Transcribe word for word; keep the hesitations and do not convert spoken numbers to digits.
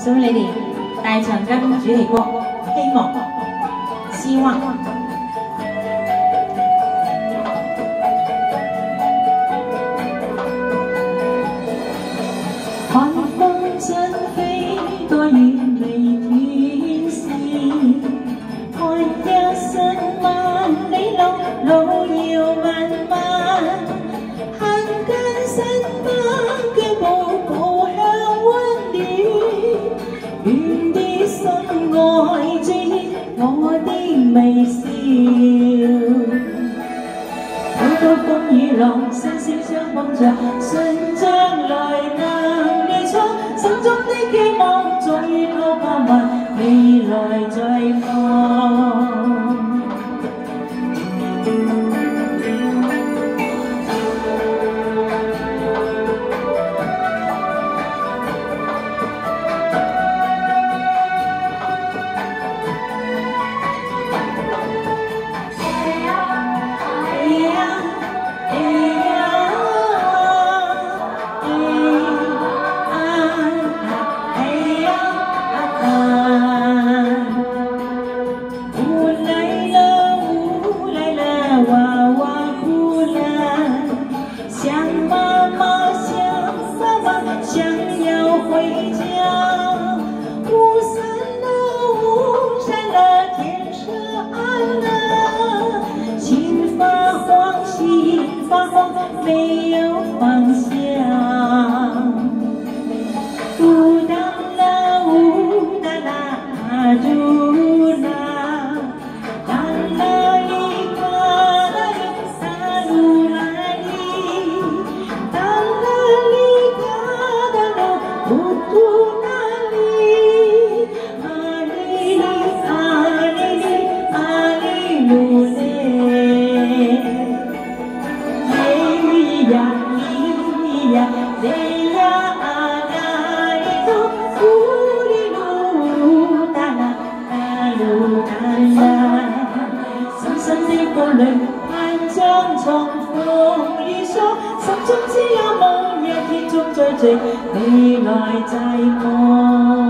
送俾你哋大長今主題曲《希望》、希望。寒风阵飞，多雨未斷線，看一生萬里路，路遙漫漫，行近身旁腳步步向溫暖，願的心愛注意我的微笑。每到風與浪，聲聲相碰着，信將來能離錯，心中的希望終於都盼望未來在望。想要回家，雾散了，雾散了，天色暗了，心发慌，心发慌，没有方向。呜哒啦，呜哒啦，嘟啦，哒啦哩哒啦哩，哒噜啦哩，哒啦哩。不图哪里，阿里里，阿里里，阿里路嘞，咿呀咿呀，嘞呀啊啦里哆，咕哩噜哒啦哒噜哒啦，深深的風裏盼將重逢遇上，心中只有夢，一天中追隨，未來在望。